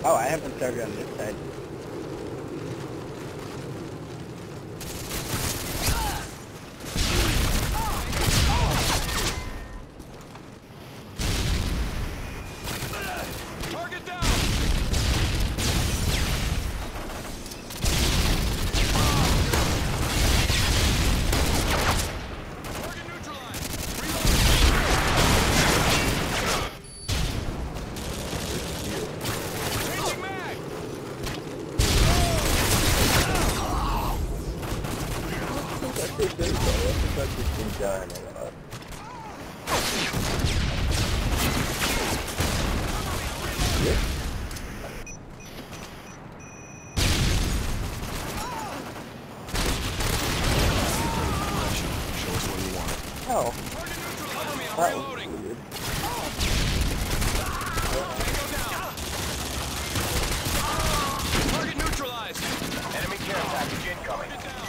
Oh, I haven't started on this side. Target down! Target neutralized! Changing mag! That's pretty good, though. That's just been done a lot. Yeah. Show us what you want. Oh, Target neutralized! Cover me, I'm that was reloading! weird. Tango down! Target neutralized! Enemy care package incoming. Target down!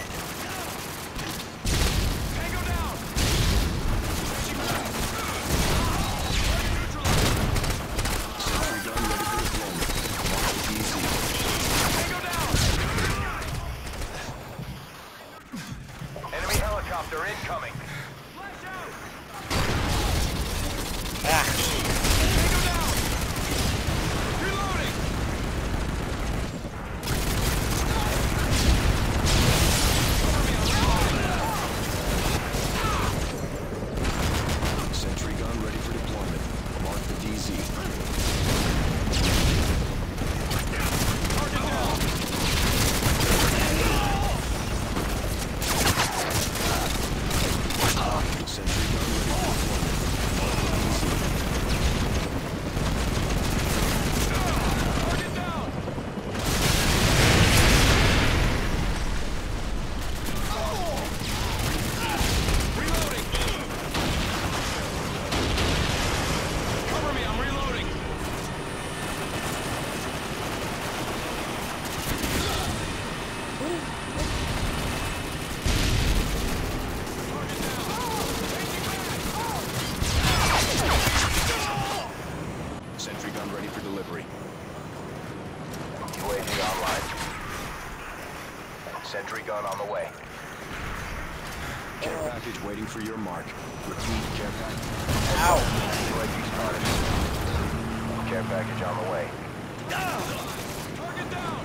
Tango down! Changing mag! Target neutralized! Sentry gun ready for deployment. Mark the DZ. Tango down! Enemy helicopter incoming. Flash out! Ah, Tango down! Reloading! Cover me, I'm reloading! Sentry gun ready for deployment. Mark the DZ. Target down! Sentry gun ready for deployment. Mark the DZ. Target down! Reloading! Cover me, I'm reloading! Target down! Sentry gun ready for delivery. UAV online. Sentry gun on the way. Care package waiting for your mark. Repeat, care package. ow. UAV spotted. Care package on the way. Target down!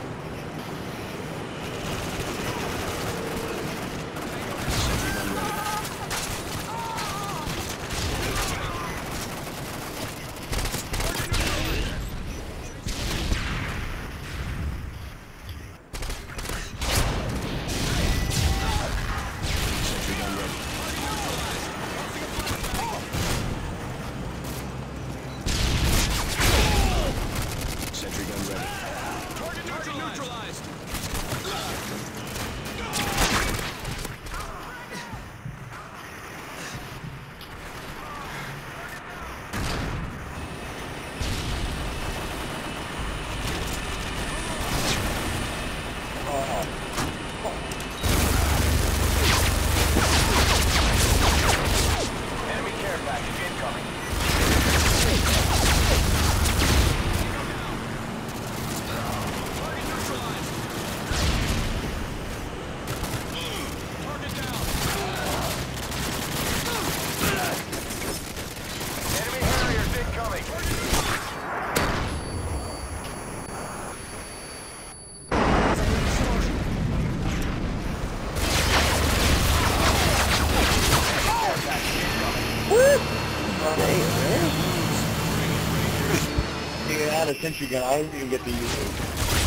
Sentry gun ready. Sentry gun ready. Sentry gun ready. Target neutralized! Oh, Enemy care package incoming. Target neutralized! Target down! Enemy Harriers incoming. you had a sentry gun. I didn't even get to use it.